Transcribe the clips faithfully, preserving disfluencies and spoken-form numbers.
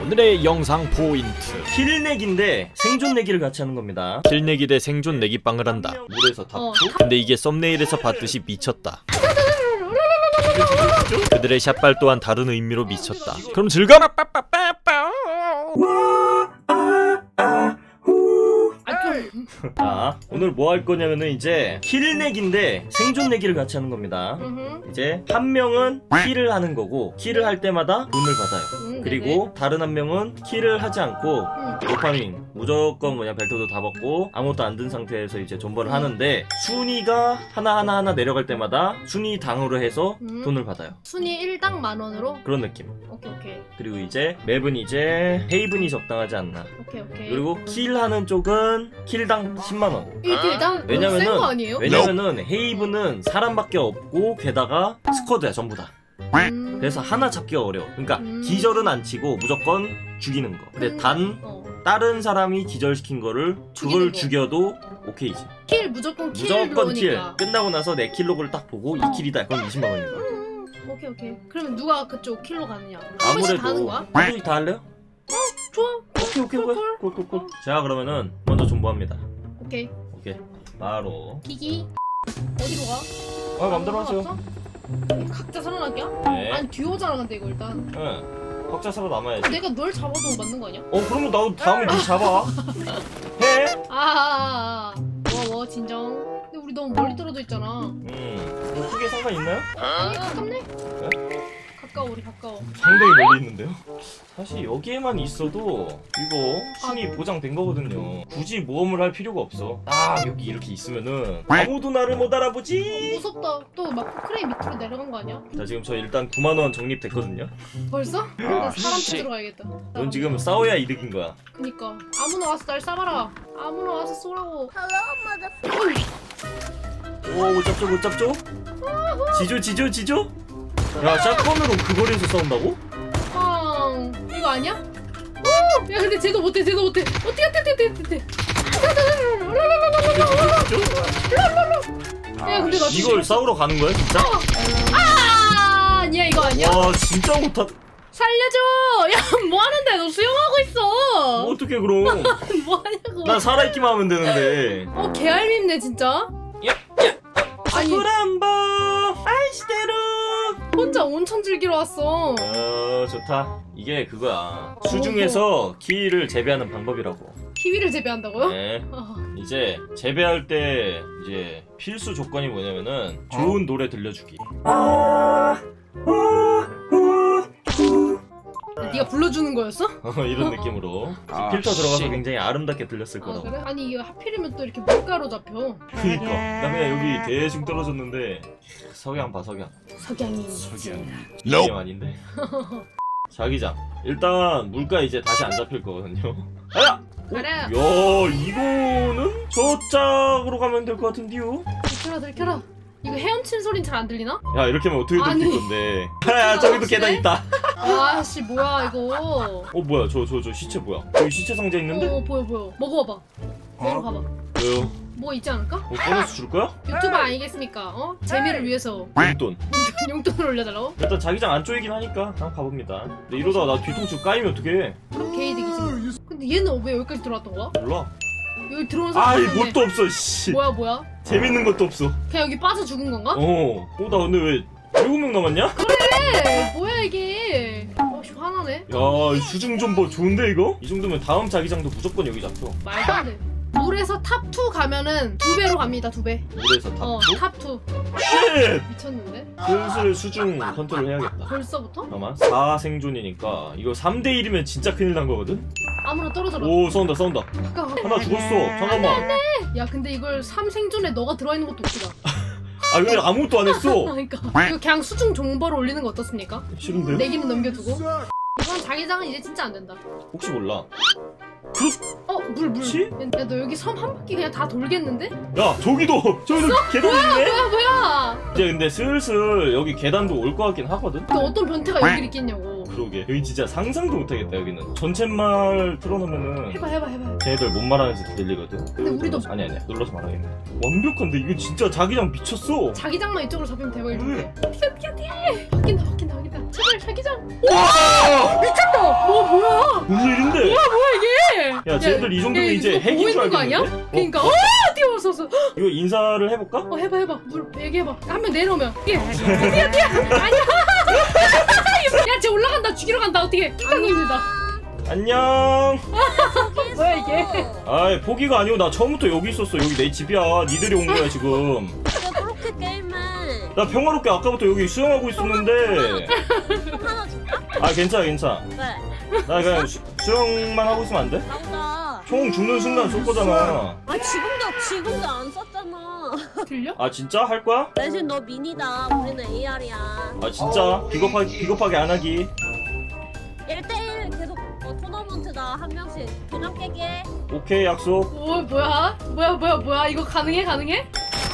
오늘의 영상 포인트 킬 내기인데 생존 내기를 같이 하는 겁니다. 킬 내기 대 생존 내기 빵을 한다. 물에서 탑 어. 근데 이게 썸네일에서 봤듯이 미쳤다. 그들의 샷발 또한 다른 의미로 미쳤다. 그럼 즐거워! 자, 오늘 뭐 할 거냐면은 이제 킬 내기인데 생존 내기를 같이 하는 겁니다. 이제 한 명은 킬을 하는 거고 킬을 할 때마다 돈을 받아요. 음, 그리고 네네. 다른 한 명은 킬을 하지 않고 음. 도파민 무조건 뭐냐 벨트도 다 벗고 아무것도 안 든 상태에서 이제 존버를 음. 하는데 순위가 하나하나 하나 내려갈 때마다 순위 당으로 해서 음. 돈을 받아요. 순위 일당 만 원으로? 그런 느낌. 오케이 오케이 그리고 이제 맵은 이제 헤이븐이 적당하지 않나. 오케이 오케이. 그리고 킬하는 쪽은 킬당 십만 원. 일 킬당? 왜냐면은 센거 아니에요? 왜냐면은 헤이븐은 사람밖에 없고 게다가 스쿼드야 전부 다. 음. 그래서 하나 잡기가 어려워. 그러니까 음. 기절은 안 치고 무조건 죽이는 거. 근데 음. 단 어. 다른 사람이 기절시킨 거를 죽이는 그걸 거. 죽여도 오케이지. 킬 무조건 킬 무조건 킬. 넣으니까. 끝나고 나서 내 킬로그를 딱 보고 이 킬이다. 그럼 이십만 원인 거야. 음, 오케이 오케이. 그러면 누가 그쪽 킬로 가느냐? 한 번씩 다 하는 아무래도 거야? 한 번씩 다 할래요? 좋아. 오케이 오케이 오케이. 콜, 콜. 콜콜콜. 자 그러면은 먼저 존버합니다. 오케이. 오케이. 바로. 기기 어디로 가? 아 맘대로 하세요. 없어? 각자 살아나기야? 네. 아니 듀오잖아 근데 이거 일단. 응. 각자 살아 남아야지. 내가 널 잡아도 맞는 거 아니야? 어 그러면 나도 다음에 니 잡아. 해. 아아아아. 뭐뭐 진정. 근데 우리 너무 멀리 떨어져 있잖아. 음. 뭐 크게 상관 있나요? 아니 가깝네. 네? 가까워 우리 가까워. 상당히 멀리 있는데요? 사실 여기에만 있어도 이거 순위 아. 보장된 거거든요. 굳이 모험을 할 필요가 없어. 딱 여기 이렇게 있으면은 아무도 나를 못 알아보지. 무섭다. 또 막 크레인 밑으로 내려간 거 아니야? 자 지금 저 일단 구만 원 적립됐거든요. 벌써? 나 사람 찾으러 가야겠다. 넌 지금 싸워야 이득인 거야. 그니까 아무나 와서 날 쏴봐라. 아무나 와서 쏘라고. 오 못 잡죠 못 잡죠? 지조 지조 지조? 야 샷건으로 그 거리에서 싸운다고? 아 이거 아니야? 오! 야 근데 쟤도 못해 쟤도 못해. 어떻게 어떻게 어떻게 어떻게. 야 근데 나 이걸 싸우러 가는 거야 진짜? 아 아니야 이거 아니야? 와 진짜 못하. 살려줘! 야 뭐하는데 너 수영하고 있어. 뭐 어떻게 그럼? 뭐하냐고. 난 살아있기만 하면 되는데. 어 개알밉네 진짜. 아니 사쿠란보 아이시테루. 혼자 온천 즐기러 왔어. 어 좋다. 이게 그거야. 수중에서 키위를 재배하는 방법이라고. 키위를 재배한다고요? 네. 어. 이제 재배할 때 이제 필수 조건이 뭐냐면은 좋은 노래 들려주기. 네가 불러주는 거였어? 이런 느낌으로 아, 필터 들어가서 씨. 굉장히 아름답게 들렸을 아 거라고. 그래? 아니 이거 하필이면 또 이렇게 물가로 잡혀. 그니까 나 그냥 여기 대충 떨어졌는데 석양 봐 석양. 석양이 석양. 이게 아닌데. 자기장 일단 물가 이제 다시 안 잡힐 거거든요. 아야! 가라. 야 이거는 저짝으로 가면 될 것 같은데요? 들켜라 들켜라. 이거 헤엄친 소린 잘 안 들리나? 야 이렇게 하면 어떻게 아니. 들릴 건데. 야 저기도 계단 있다. 아씨 뭐야 이거. 어 뭐야 저 저 저 시체 뭐야? 여기 시체 상자 있는데? 어 보여 보여. 먹어봐봐. 내려가봐. 왜요? 뭐 있지 않을까? 뭐 보너스 줄 거야? 유튜버 아니겠습니까? 어? 재미를 위해서 용돈. 용돈을 올려달라고? 일단 자기장 안 쪼이긴 하니까 한번 가봅니다. 근데 이러다가 나 뒤통수 까이면 어떡해? 그럼 개이득이지. 근데 얘는 왜 여기까지 들어왔던 거야? 몰라. 여기 들어온 사람 아이 없는데. 뭣도 없어 씨. 뭐야 뭐야? 재밌는 것도 없어. 그냥 여기 빠져 죽은 건가? 어. 어 나 근데 왜 일곱 명 남았냐? 그래 뭐야 이게. 어씨 화나네. 야 수중 존버 좋은데 이거? 이 정도면 다음 자기장도 무조건 여기 잡혀. 말도 안 돼. 물에서 탑 투 가면은 두 배로 갑니다 두 배. 물에서 탑 어 투? 탑 투. 쉣! 미쳤는데? 슬슬 수중 컨트롤 해야겠다. 벌써부터? 잠깐만 사 생존이니까 이거 삼 대 일이면 진짜 큰일 난 거거든? 아무나 떨어져라. 오 싸운다 싸운다. 가까워. 하나 죽었어. 잠깐만. 야 근데 이걸 삼생존에 너가 들어있는 것도 웃기다. 아 왜 아무것도 안 했어? 그러니까 이거 그냥 수중 정보를 올리는 거 어떻습니까? 싫은데요? 내기는 넘겨두고. 이건 자기장은 이제 진짜 안 된다. 혹시 몰라. 어 물 물. 그치? 야 너 여기 섬 한 바퀴 그냥 다 돌겠는데? 야 저기도 저기도 계단 있네? 뭐야 뭐야? 이제 근데 슬슬 여기 계단도 올 것 같긴 하거든? 근데 어떤 변태가 여기 있겠냐고. 그러게 여기 진짜 상상도 못하겠다 여기는. 전쳇말 틀어놓으면은 해봐 해봐 해봐. 쟤네들 뭔 말하는지 들리거든? 근데 우리도 아니 아니야 눌러서 말하겠네. 완벽한데 이거 진짜 자기장 미쳤어. 자기장만 이쪽으로 잡히면 대박인데. 왜? 어떻게 어떻게 어떻게? 바뀐다 바뀐다 바뀐다. 제발 자기장. 와! 미쳤다. 뭐 뭐야? 뭔 일인데? 뭐야 뭐야 이게? 야 쟤들 이 정도면 이제 핵인 줄 보이는 거 아니야? 알겠는데? 그러니까 어? 어 뛰어왔었어. 이거 인사를 해볼까? 어 해봐 해봐. 물 얘기해봐. 한 명 내려오면 뛰어 뛰어 뛰어. 아니야. 야쟤 올라간다. 죽이러 간다. 어떻게? 킥하고 있는다. 안녕. 뭐야 이게? 아이 포기가 아니고 나 처음부터 여기 있었어. 여기 내 집이야. 니들이 온 거야 지금. 왜 그렇게 게임해? 나 평화롭게 아까부터 여기 수영하고 있었는데. 총 하나 줄까? 아 괜찮아 괜찮아. 왜? 나 그냥 수, 수영만 하고 있으면 안 돼? 나보다. 총 죽는 순간 쏠 거잖아. 아 지금도 지금도 안 썼잖아. 들려? 아 진짜 할 거야? 대신 너 미니다. 우리는 에이알이야. 아 진짜 비겁하게 비겁하게 안 하기. 일 대일 계속 어, 토너먼트다. 한 명씩 도장 깨기 해. 오케이 약속. 오 뭐야? 뭐야 뭐야 뭐야? 이거 가능해 가능해?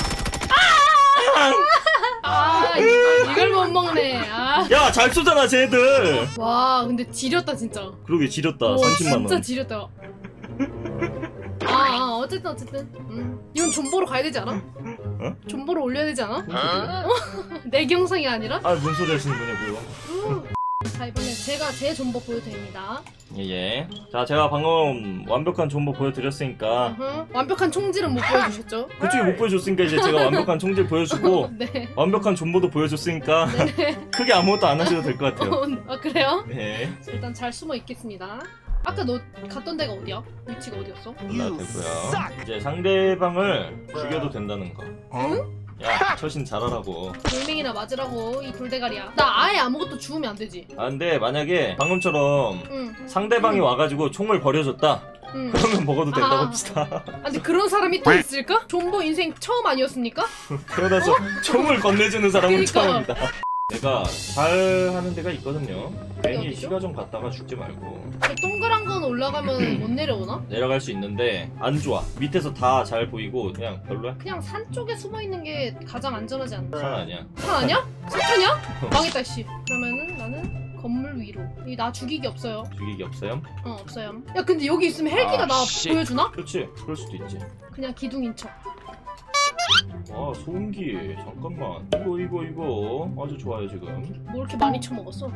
아 이- 이걸 못 먹네. 아. 야 잘 쏘잖아 쟤들. 와 근데 지렸다 진짜. 그러게 지렸다. 오, 삼십만 원. 진짜 지렸다. 아, 아 어쨌든 어쨌든 음. 이건 존버로 가야 되지 않아? 어? 존버로 올려야 되지 않아? 뭔 소리야? 내 경상이 아니라? 아뭔 소리 하시는 거냐고요. 자 이번에 제가 제 존버 보여드립니다. 예예. 자 제가 방금 완벽한 정보 보여드렸으니까 으흠. 완벽한 총질은 못 보여주셨죠? 그쪽이 못 보여줬으니까 이제 제가 완벽한 총질 보여주고 네. 완벽한 정보도 보여줬으니까 크게 아무것도 안 하셔도 될 것 같아요. 어, 아 그래요? 네. 일단 잘 숨어 있겠습니다. 아까 너 갔던 데가 어디야? 위치가 어디였어? 나 되고요. 이제 상대방을 죽여도 된다는 거. 응? 야 처신 잘하라고. 돌멩이나 맞으라고 이 돌대가리야. 나 아예 아무것도 주우면 안 되지. 아 근데 만약에 방금처럼 응. 상대방이 와가지고 총을 버려줬다. 응. 그러면 먹어도 된다고 아. 합시다. 아, 근데 그런 사람이 또 있을까? 존버 인생 처음 아니었습니까? 태어나서 총을 건네주는 사람은 그러니까. 처음입니다. 내가 잘 하는 데가 있거든요. 괜히 어디죠? 시가좀 갔다가 죽지 말고 저 동그란 건 올라가면 못 내려오나? 내려갈 수 있는데 안 좋아. 밑에서 다 잘 보이고 그냥 별로야. 그냥 산 쪽에 숨어 있는 게 가장 안전하지 않나? 산 아니야. 산 아니야? 석탄이야? 망했다 씨. 그러면은 나는 건물 위로. 이 나 죽이기 없어요. 죽이기 없어요? 어 없어요. 야 근데 여기 있으면 헬기가 나 보여주나? 그렇지. 그럴 수도 있지. 그냥 기둥인 척. 와 소음기 잠깐만. 이거 이거 이거 아주 좋아요 지금. 뭐 이렇게 많이 처먹었어?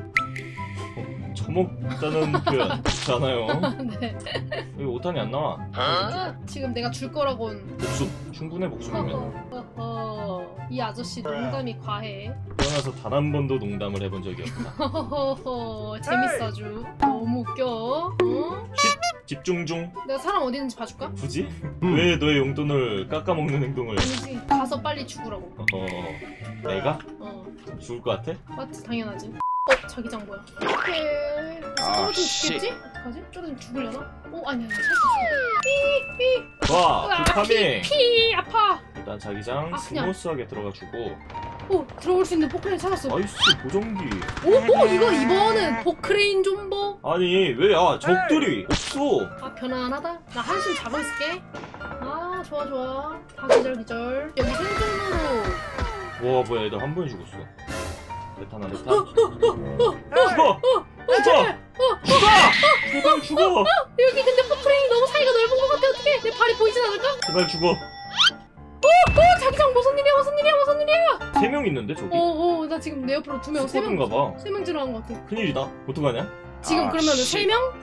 처먹다는 표현 좋지 않아요. 네. 여기 오탄이 안 나와. 지금 내가 줄 거라고는. 목숨 충분해 목숨이면. 허허허허. 이 아저씨 농담이 과해. 태어나서 단 한 번도 농담을 해본 적이 없다. 허허허. 재밌어 아주. 너무 웃겨. 어? 집중 중. 내가 사람 어디 있는지 봐줄까? 굳이? 왜 너의 용돈을 깎아먹는 행동을? 아니지. 가서 빨리 죽으라고. 어 내가 어. 죽을 것 같아? 맞지 당연하지. 어 자기장 뭐야? 오케이. 아, 떨어지면 죽겠지? 어떡하지? 떨어지면 죽으려나? 어 아니야 아니야 살수 있어. 와 으아, 굿파밍. 피 아파. 일단 자기장 아, 그냥. 스무스하게 들어가주고. 오 들어올 수 있는 포크레인 찾았어. 나이스 보정기. 오, 오 이거 이번은 포크레인 좀버. 아니 왜야 적들이 없어. 아 편안하다. 나 한숨 자고 있을게. 아 좋아 좋아. 다 기절 기절. 여기 생존으로. 와 뭐야 애들 한 번에 죽었어. 레타나 레타. 죽어. 죽어. 죽어. 제발 죽어. 여기 근데 포크레인이 너무 사이가 넓은 것 같아. 어떡해. 내 발이 보이진 않을까? 제발 죽어. 어 자기장 무슨 일이야 무슨 일이야 무슨 일이야. 세 명 있는데 저기. 어어 나 지금 내 옆으로 두 명 세 명. 스쿼드인가 봐. 세 명 지나간 것 같아. 큰일이다. 어떡하냐? 지금 아, 그러면 씨. 세 명?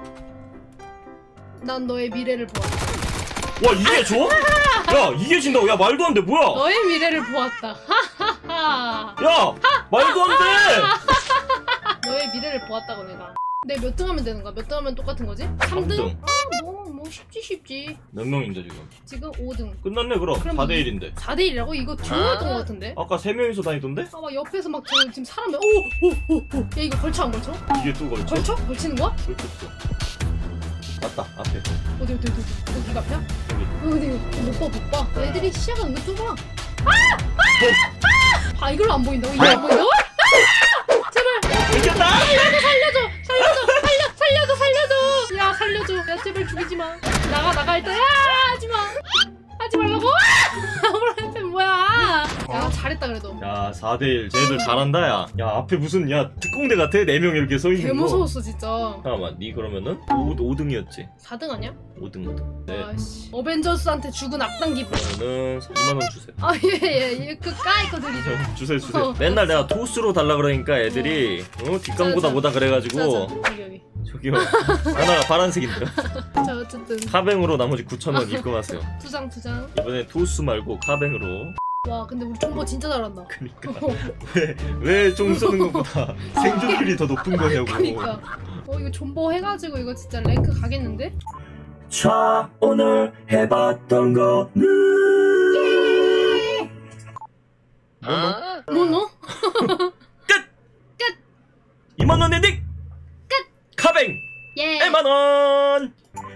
난 너의 미래를 보았다. 와 이게 줘? 야 이게 진다고? 야 말도 안 돼 뭐야? 너의 미래를 보았다. 하하하. 야 말도 안 돼. 너의 미래를 보았다고 내가. 근데 몇 등 하면 되는 거야? 몇 등 하면 똑같은 거지? 삼 등? 삼 등. 아, 뭐, 뭐 쉽지 쉽지. 몇 명인데 지금? 지금 오 등. 끝났네 그럼. 그럼 사 대 이- 일인데. 사 대 일이라고? 이거 조용했던 거 같은데? 아까 세 명이서 다니던데? 아, 막 옆에서 막 저, 지금 사람이 오! 오! 오! 오! 야, 이거 걸쳐 안 걸쳐? 이게 또 걸쳐? 걸쳐? 걸치는 거야? 걸쳤어. 맞다 앞에. 어디, 어디, 어디, 어디? 여기가 앞이야? 여기. 어, 어디, 못 봐, 못 봐. 애들이 시야가 은근 좁아. 아! 아! 아! 아, 이걸로 안 보인다고? 이거 안 보인다고? 아! 제발! 이겼다! 살려줘, 살려줘! 살려줘! 살려! 살려줘, 살려줘! 야, 살려줘. 야, 제발 죽이지 마. 나가, 나가, 일단. 야! 하지 마! 하지 말라고! 아무한테 뭐야! 야, 잘했다, 그래도. 야 사 대 일 쟤들 잘한다 야. 야 앞에 무슨 야 특공대 같아? 네 명 이렇게 서 있는 거. 개 무서웠어, 진짜. 잠깐만 니 그러면은 오 등이었지? 사 등 아니야? 오 등 오 등. 네. 아씨. 어벤져스한테 죽은 악당 기분. 그러면은 이만 원 주세요. 아, 예, 예, 예. 그 까이 거 드리죠. 주세요 주세요. 어, 맨날 내가 토스로 달라 그러니까 애들이 어, 뒷광고다 자, 자. 뭐다 자, 자, 그래가지고 여기, 여기. 저기요. 하나가 파란색인데요. 자 어쨌든 카뱅으로 나머지 구천 원 입금하세요. 두장 두장. 이번에 토스 말고 카뱅으로. 와 근데 우리 정보 진짜 잘한다. 그니까 왜왜총 쏘는 것보다 생존율이 더 높은 거냐고. 그니까. 어 이거 존버 해가지고 이거 진짜 랭크 가겠는데? 자 오늘 해봤던 거는 뭐 너? 이만 원 엔딩 끝. 카뱅 예. 일만 원.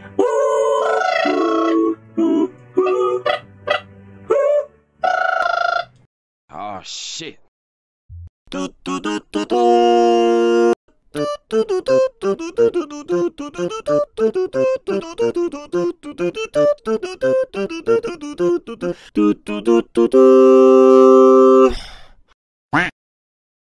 Oh shit. 뚜뚜뚜뚜뚜